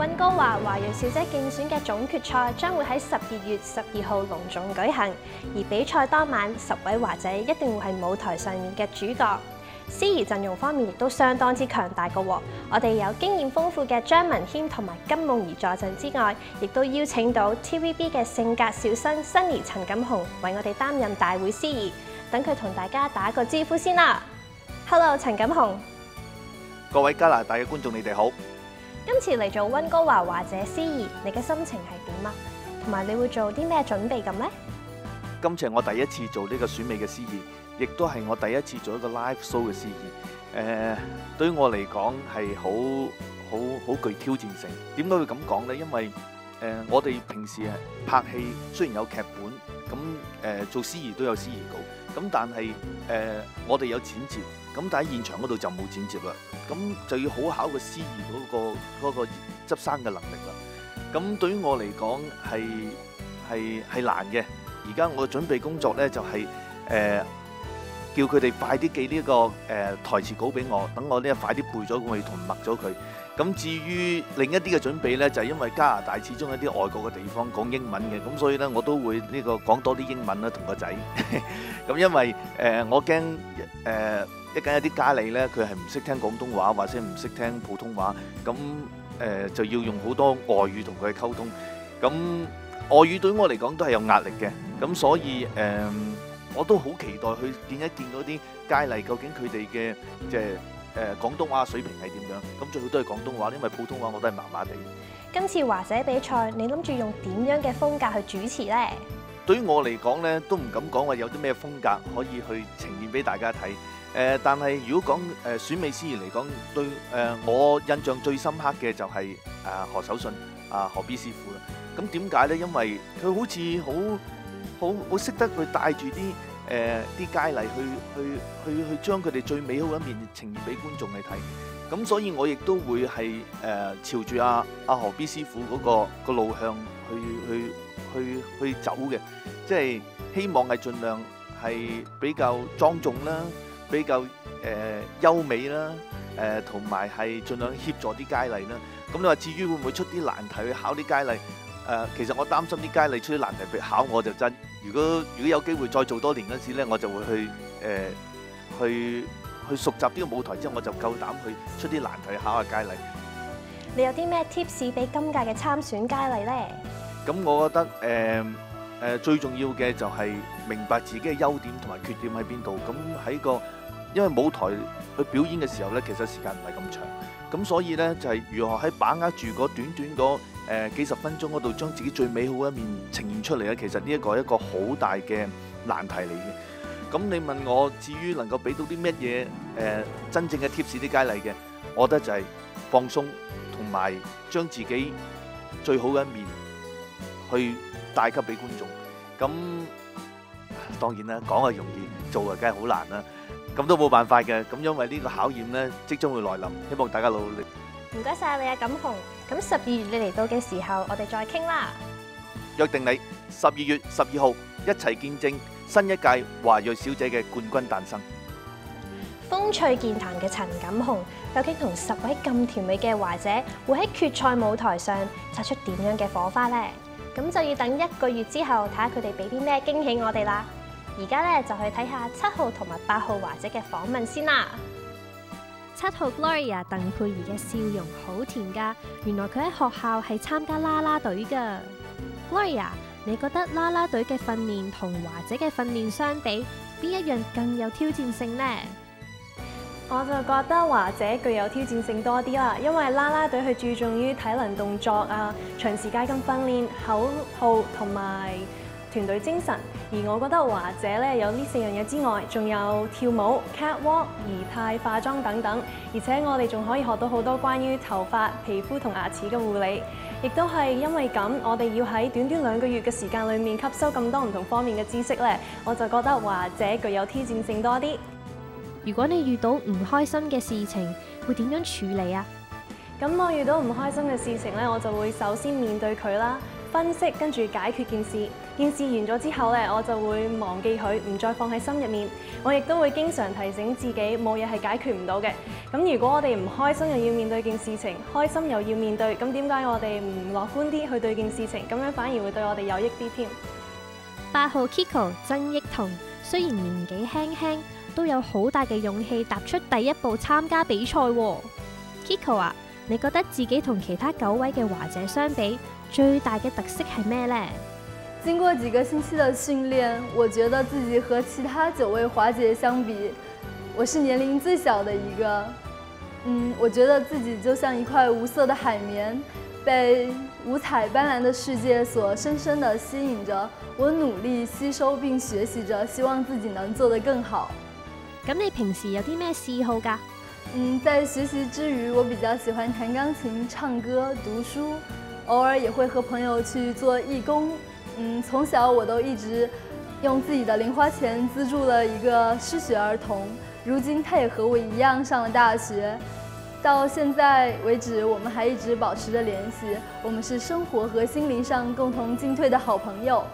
溫哥華華裔小姐競選嘅總決賽將會喺12月12號隆重舉行，而比賽當晚10位華仔一定會係舞台上面嘅主角。司儀陣容方面亦都相當之強大嘅喎，我哋有經驗豐富嘅張文謙同埋金夢兒助陣之外，亦都邀請到 TVB 嘅性格小生新兒陳錦鴻為我哋擔任大會司儀，等佢同大家打個招呼先啦。Hello， 陳錦鴻。 各位加拿大嘅觀眾，你哋好。 今次嚟做溫哥華華姐司儀，你嘅心情係點啊？同埋你會做啲咩準備咁呢？ 今次係我第一次做呢個選美嘅司儀，亦都係我第一次做一個 live show 嘅司儀。對於我嚟講係好具挑戰性。點解會咁講呢？因為我哋平時拍戲雖然有劇本，咁做司儀都有司儀稿，咁但係我哋有剪接，咁但喺現場嗰度就冇剪接啦。咁就要好考個司儀嗰個執生嘅能力啦。咁對於我嚟講係難嘅。而家我嘅準備工作咧就係叫佢哋快啲寄呢個台詞稿俾我，等我呢快啲背咗佢同默咗佢。咁至於另一啲嘅準備咧，就係因為加拿大始終一啲外國嘅地方講英文嘅，咁所以咧我都會呢個講多啲英文啦，同個仔。咁因為我驚一啲家裏咧，佢係唔識聽廣東話或者唔識聽普通話，咁就要用好多外語同佢溝通。咁外語對於我嚟講都係有壓力嘅，咁所以我都好期待去見一見嗰啲佳麗，究竟佢哋嘅即係廣東話水平係點樣？咁最好都係廣東話，因為普通話我都係麻麻地。 今次華姐比賽，你諗住用點樣嘅風格去主持呢？ 對於我嚟講咧，都唔敢講話有啲咩風格可以去呈現俾大家睇。但係如果講選美司儀嚟講，對我印象最深刻嘅就係何守信何 B 師傅啦。咁點解咧？因為佢好似好識得去帶住啲佳麗去將佢哋最美好嘅一面呈現俾觀眾去睇。咁所以我亦都會係朝住阿何 B 師傅嗰個路向去走嘅，即係希望係盡量係比較莊重啦，比較優美啦，同埋係盡量協助啲佳麗啦。咁你話至於會唔會出啲難題去考啲佳麗？其實我擔心啲佳麗出啲難題考我就真。如果有機會再做多年嗰時咧，我就會去熟習呢個舞台之後，我就夠膽去出啲難題考下佳麗。 你有啲咩 tips 俾今屆嘅參選佳麗呢？ 咁我覺得最重要嘅就係明白自己嘅優點同埋缺點喺邊度。咁因為舞台去表演嘅時候咧，其實時間唔係咁長。咁所以咧就係如何喺把握住嗰短嗰幾十分鐘嗰度，將自己最美好一面呈現出嚟咧。其實呢一個係一個好大嘅難題嚟嘅。咁你問我至於能夠俾到啲乜嘢真正嘅 tips 啲佳麗嘅，我覺得就係放鬆同埋將自己最好嘅一面去帶給俾觀眾。咁當然啦，講係容易，做啊梗係好難啦。咁都冇辦法嘅。咁因為呢個考驗咧即將會來臨，希望大家努力。 唔該晒你啊，錦鴻。咁12月你嚟到嘅時候，我哋再傾啦。 約定你12月12號一齊見證新一屆華裔小姐嘅冠軍誕生。 風趣健談嘅陳錦鴻，究竟同10位咁甜美嘅華姐會喺決賽舞台上擦出點樣嘅火花呢？咁就要等1個月之後睇下佢哋俾啲咩驚喜我哋啦。而家咧就去睇下7號同埋8號華姐嘅訪問先啦。7號 Gloria 鄧佩儀嘅笑容好甜噶，原來佢喺學校係參加啦啦隊噶。Gloria， 你覺得啦啦隊嘅訓練同華姐嘅訓練相比，邊一樣更有挑戰性呢？ 我就覺得華姐具有挑戰性多啲啦，因為啦啦隊係注重於體能動作啊、長時間咁訓練、口號同埋團隊精神。而我覺得華姐咧有呢4樣嘢之外，仲有跳舞、catwalk、儀態、化妝等等。而且我哋仲可以學到好多關於頭髮、皮膚同牙齒嘅護理。亦都係因為咁，我哋要喺短短2個月嘅時間裏面吸收咁多唔同方面嘅知識咧，我就覺得華姐具有挑戰性多啲。 如果你遇到唔開心嘅事情，會點樣處理啊？ 咁我遇到唔開心嘅事情咧，我就會首先面對佢啦，分析跟住解決件事。 件事完咗之後咧，我就會忘記佢，唔再放喺心入面。我亦都會經常提醒自己，冇嘢係解決唔到嘅。咁如果我哋唔開心又要面對件事情，開心又要面對，咁點解我哋唔樂觀啲去對件事情？咁樣反而會對我哋有益啲添。 8號 Kiko 曾益彤雖然年紀輕輕，都有好大嘅勇氣踏出第一步參加比賽喎。Kiko 啊，你覺得自己同其他9位嘅華姐相比，最大嘅特色係咩呢？ 經過幾個星期的訓練，我覺得自己和其他9位華姐相比，我是年齡最小的一個。我覺得自己就像一塊無色的海綿，被五彩斑斕的世界所深深地吸引着。我努力吸收並學習着，希望自己能做得更好。 咁你平時有啲咩嗜好㗎？ 在學習之餘，我比較喜歡彈鋼琴、唱歌、讀書，偶爾也會和朋友去做義工。從小我都一直用自己的零花錢資助了一個失學兒童，如今他也和我一樣上了大學。到現在為止，我們還一直保持着聯繫，我們是生活和心靈上共同進退的好朋友。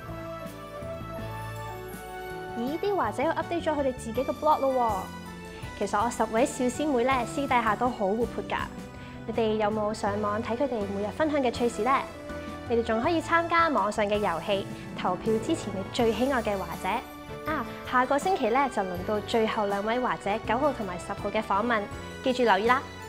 咦，啲華姐又 update 咗佢哋自己嘅 blog 咯喎。其實我10位小師妹咧，私底下都好活潑㗎。你哋有冇上網睇佢哋每日分享嘅趣事呢？你哋仲可以參加網上嘅遊戲，投票支持你最喜愛嘅華姐。下個星期咧就輪到最後2位華姐9號同埋10號嘅訪問，記住留意啦。